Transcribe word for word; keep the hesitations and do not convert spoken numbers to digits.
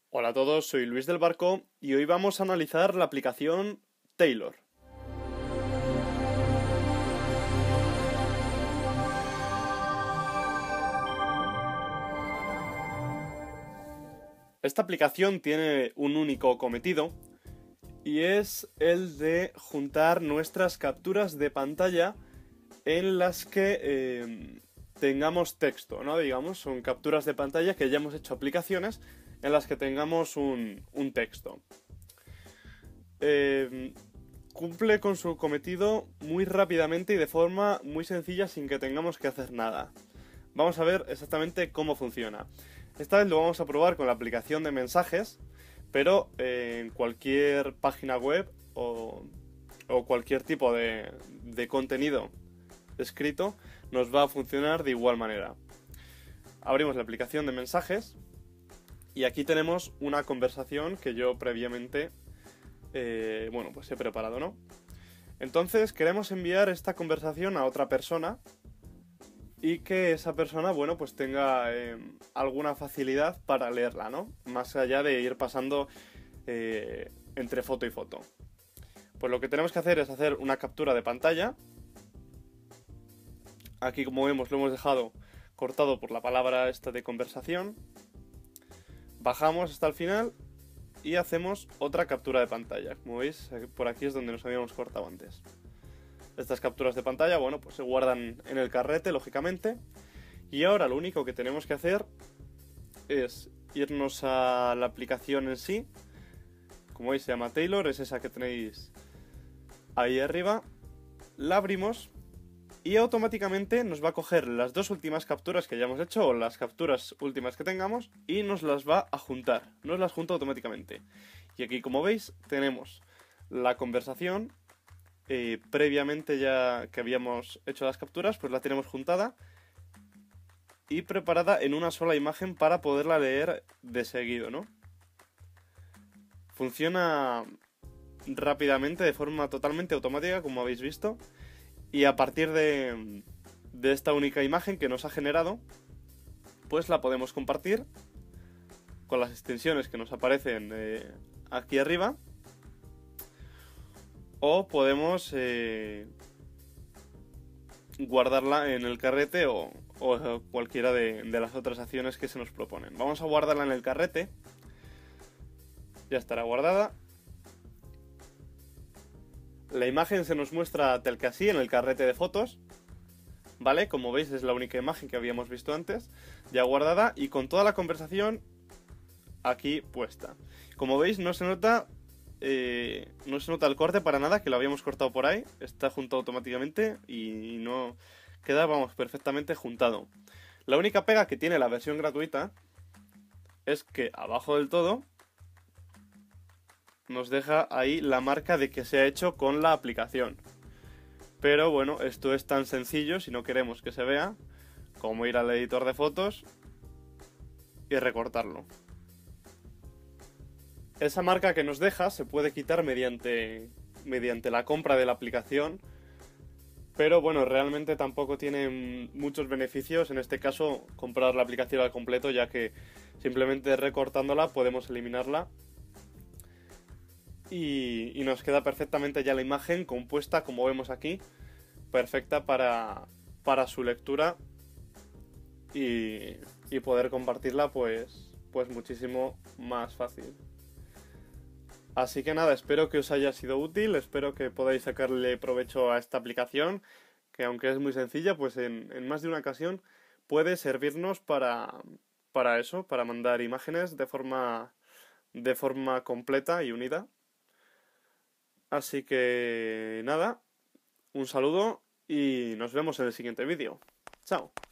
Hola a todos, soy Luis del Barco y hoy vamos a analizar la aplicación Taylor. Esta aplicación tiene un único cometido y es el de juntar nuestras capturas de pantalla en las que eh, tengamos texto, ¿no? Digamos, son capturas de pantalla que ya hemos hecho aplicaciones en las que tengamos un, un texto. Eh, cumple con su cometido muy rápidamente y de forma muy sencilla sin que tengamos que hacer nada. Vamos a ver exactamente cómo funciona. Esta vez lo vamos a probar con la aplicación de mensajes, pero eh, en cualquier página web o, o cualquier tipo de, de contenido escrito nos va a funcionar de igual manera. Abrimos la aplicación de mensajes y aquí tenemos una conversación que yo previamente eh, bueno, pues he preparado, ¿no? Entonces queremos enviar esta conversación a otra persona y que esa persona, bueno, pues tenga eh, alguna facilidad para leerla, ¿no? Más allá de ir pasando eh, entre foto y foto. Pues lo que tenemos que hacer es hacer una captura de pantalla. Aquí, como vemos, lo hemos dejado cortado por la palabra esta de conversación. Bajamos hasta el final y hacemos otra captura de pantalla. Como veis, por aquí es donde nos habíamos cortado antes. Estas capturas de pantalla, bueno, pues se guardan en el carrete, lógicamente. Y ahora lo único que tenemos que hacer es irnos a la aplicación en sí. Como veis, se llama Taylor, es esa que tenéis ahí arriba. La abrimos y automáticamente nos va a coger las dos últimas capturas que hayamos hecho o las capturas últimas que tengamos y nos las va a juntar. Nos las junta automáticamente. Y aquí, como veis, tenemos la conversación. Eh, previamente ya que habíamos hecho las capturas, pues la tenemos juntada y preparada en una sola imagen para poderla leer de seguido, ¿no? Funciona rápidamente, de forma totalmente automática, como habéis visto, y a partir de, de esta única imagen que nos ha generado, pues la podemos compartir con las extensiones que nos aparecen eh, aquí arriba. O podemos eh, guardarla en el carrete o, o cualquiera de, de las otras acciones que se nos proponen. Vamos a guardarla en el carrete. Ya estará guardada. La imagen se nos muestra tal que así en el carrete de fotos. ¿Vale? Como veis, es la única imagen que habíamos visto antes. Ya guardada y con toda la conversación aquí puesta. Como veis, no se nota... Eh, no se nota el corte para nada, que lo habíamos cortado por ahí. Está juntado automáticamente y no queda, vamos, perfectamente juntado. La única pega que tiene la versión gratuita es que abajo del todo nos deja ahí la marca de que se ha hecho con la aplicación. Pero bueno, esto es tan sencillo, si no queremos que se vea, como ir al editor de fotos y recortarlo. Esa marca que nos deja se puede quitar mediante, mediante la compra de la aplicación, pero bueno, realmente tampoco tiene muchos beneficios, en este caso comprar la aplicación al completo, ya que simplemente recortándola podemos eliminarla y, y nos queda perfectamente ya la imagen compuesta, como vemos aquí, perfecta para, para su lectura y, y poder compartirla pues, pues muchísimo más fácil. Así que nada, espero que os haya sido útil, espero que podáis sacarle provecho a esta aplicación, que aunque es muy sencilla, pues en, en más de una ocasión puede servirnos para, para eso, para mandar imágenes de forma, de forma completa y unida. Así que nada, un saludo y nos vemos en el siguiente vídeo. Chao.